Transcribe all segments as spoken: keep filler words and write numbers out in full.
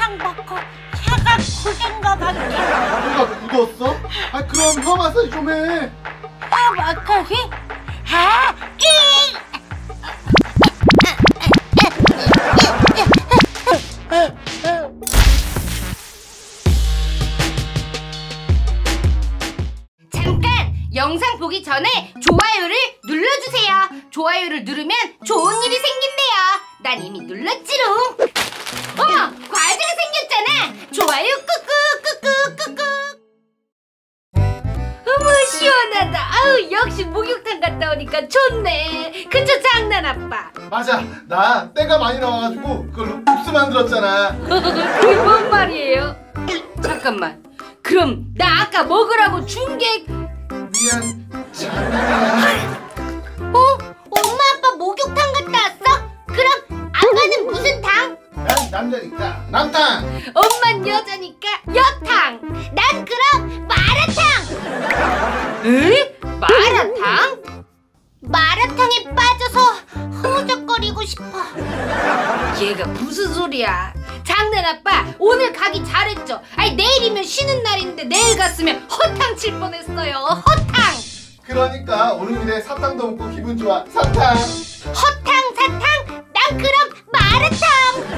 말탕 먹고 혀가 굳은 것 같아. 혀가 굳었어? 아 그럼 혀 마사지 좀 해. 혀 마사지? 아, 이! 잠깐! 영상 보기 전에 좋아요를 눌러주세요. 좋아요를 누르면 좋은 일이 생긴대요. 난 이미 눌렀지롱. 어머! 과자가 생겼잖아! 좋아요 끄끄 끄끄 끄끄. 어머 시원하다. 아우 역시 목욕탕 갔다 오니까 좋네. 그쵸 장난 아빠? 맞아, 나 때가 많이 나와가지고 그걸로 국수 만들었잖아. 그게 뭔 말이에요? 잠깐만, 그럼 나 아까 먹으라고 준 게... 미안, 장난이야. 어? 엄마 아빠 목욕탕 갔다 왔어? 그럼 아빠는 무슨 탕? 난 남자니까 남탕. 엄만 여자니까 여탕. 난 그럼 마라탕. 에? 마라탕? 마라탕에 빠져서 허우적거리고 싶어. 얘가 무슨 소리야? 장난 아빠 오늘 가기 잘했죠? 아니 내일이면 쉬는 날인데 내일 갔으면 허탕 칠 뻔했어요. 허탕. 그러니까 오늘에 사탕도 먹고 기분 좋아. 사탕. 허탕 사탕? 난 그럼 마라탕.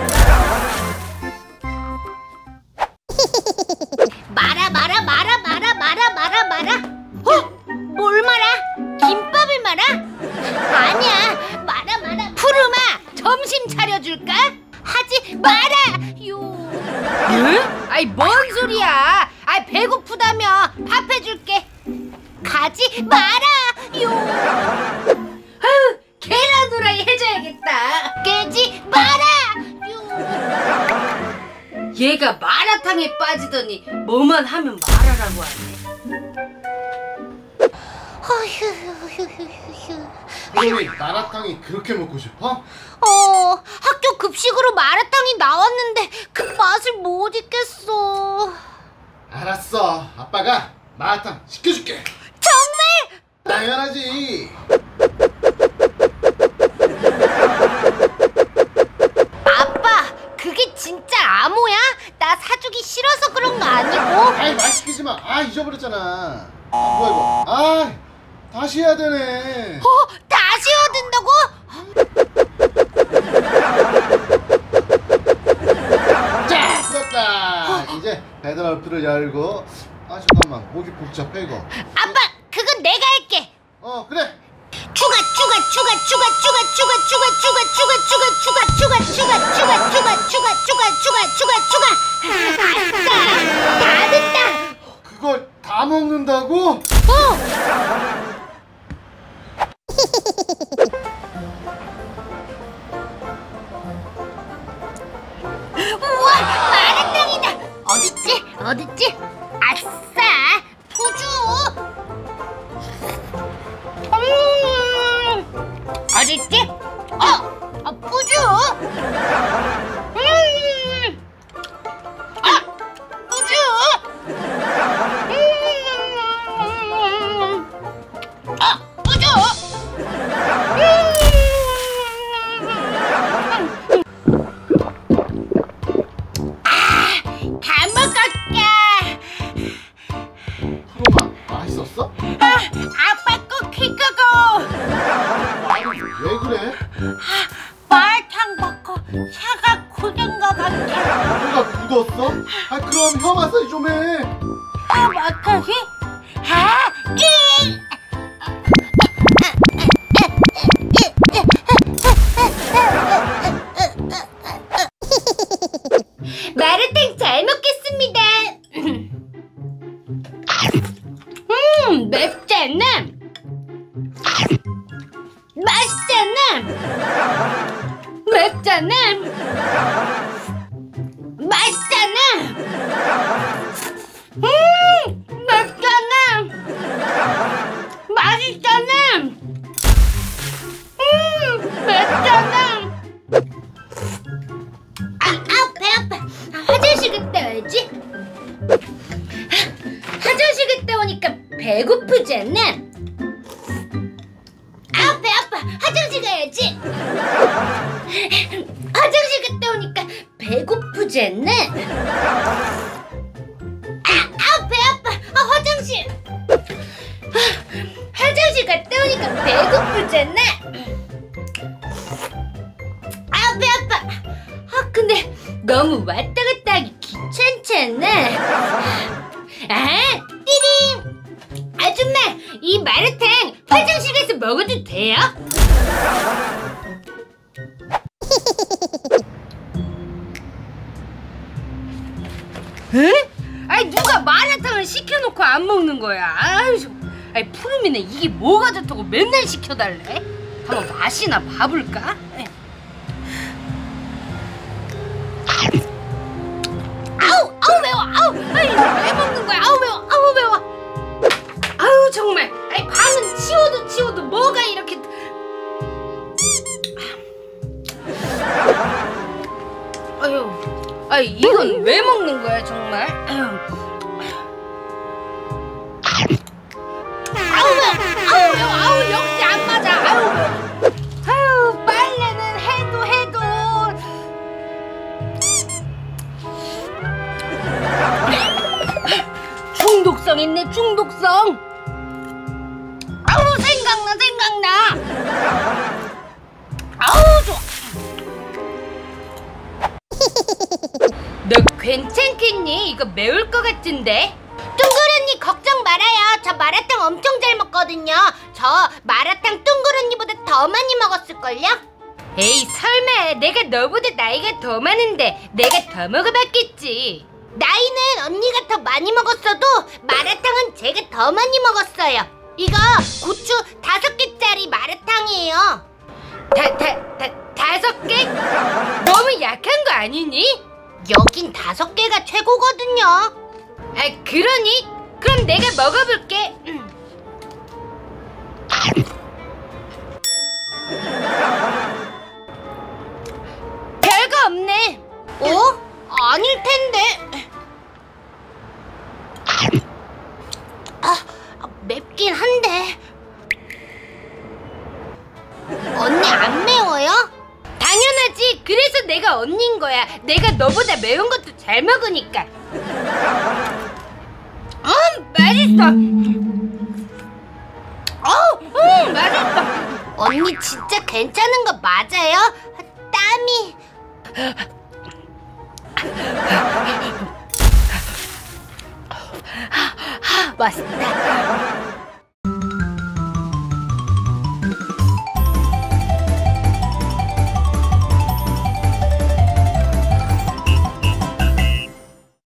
마라 마라 마라 마라 마라 마라 마라. 어? 뭘 말아? 김밥을 말아? 아니야, 마라 마라. 푸르마 점심 차려줄까? 하지 마라요. 응? 아이 뭔 소리야? 아이 배고프다며 밥 해줄게. 가지 마라요. 아유 계란 후라이 해줘야겠다. 깨지 마라요. 얘가 마라탕에 빠지더니 뭐만 하면 말하라고 하네. 왜 마라탕이 그렇게 먹고 싶어? 어, 학교 급식으로 마라탕이 나왔는데 그 맛을 못 잊겠어. 알았어, 아빠가 마라탕 시켜줄게. 정말? 당연하지. 아빠, 그게 진짜 암호야? 나 사주기 싫어서 그런 거 아니고? 아이 말 시키지 마. 아 잊어버렸잖아. 아 뭐야 이거. 아 다시 해야 되네. 어? 다시 해야 된다고? 자, 풀었다. 이제 배드널프를 열고. 아 잠깐만, 목이 복잡해 이거. 아빠, 그건 내가 할게. 어 그래. 추가 추가 추가 추가 추가 추가 추가 추가 추가 추가 추가 추가 추가 추가 추가 추가 추가 추가 추가. 아싸, 다 됐다. 그걸 다 먹는다고? 어. 우와, 마라탕이다. 어딨지? 어딨지? 아싸, 푸주. 음, 어딨지? 어, 어 푸주. 음, 아, 푸주. 음, 아, 푸주. 다 먹었다. 푸르마 맛있었어? 아, 아빠 꼭 해거고. 아니 왜 그래? 말탕 먹고 혀가 굳은 것 같아. 혀가 굳었어? 아 그럼 혀 마사지 좀 해. 혀 마사지? 아, 이! 마라탕 잘 먹겠습니다. 음, 맵잖아. 맛있잖아. 맵잖아. 맛있잖아. 음, 맵잖아. 맛있잖아. 음, 맵잖아. 아, 아, 배 아파. 아, 화장실 갔다 와야지. 화장실 갔다 오니까 배고프잖아. 아, 배 아파. 화장실 가야지. 화장실 갔다 오니까 배고프잖아. 배고프지않네? 아, 아, 배 아파. 아, 화장실. 아, 화장실 갔다 오니까 배고프잖아. 아, 배 아파. 아, 근데 너무 왔다 갔다 하기 귀찮지 않나? 아, 띠링! 아줌마, 이 마라탕 화장실 가서 먹어도 돼요? 응? 아니 누가 마라탕을 시켜놓고 안 먹는 거야? 아유, 아니 푸르미는 이게 뭐가 좋다고 맨날 시켜달래? 한번 맛이나 봐볼까? 아우, 아우 매워, 아우, 아이 왜 먹는 거야? 아우 매워, 아우 매워. 아우 정말, 아니 방은 치워도 치워도 뭐가 이렇게. 아유, 아이 이건 왜 먹는 거야 정말? 아유. 아우 매워, 아우 매워, 아우 역시 안 맞아. 아우 매워. 아유 빨래는 해도 해도. 중독성 있네 중독성. 아우 생각나 생각나. 아우 좋아. 너 괜찮겠니? 이거 매울 것 같은데. 둥그런니 걱정 말아요. 저 마라탕 엄청 잘 먹거든요. 저 마라탕 둥그런니보다 더 많이 먹었을걸요? 에이 설마 내가 너보다 나이가 더 많은데 내가 더 먹어봤겠지. 나이는 언니가 더 많이 먹었어도 마라탕은 제가 더 많이 먹었어요. 이거 고추 다섯 개짜리 마라탕이에요. 다, 다, 다, 다섯 개? 너무 약한 거 아니니? 여긴 다섯 개가 최고거든요. 아, 그러니? 그럼 내가 먹어볼게. 별거 없네. 어? 아닐 텐데. 아, 맵긴 한데. 언니 안 매워요? 당연하지. 그래서 내가 언니인 거야. 내가 너보다 매운 것도 잘 먹으니까. 음, 맛있어. 어, 음, 맛있어. 언니 진짜 괜찮은 거 맞아요? 땀이. 맛있다.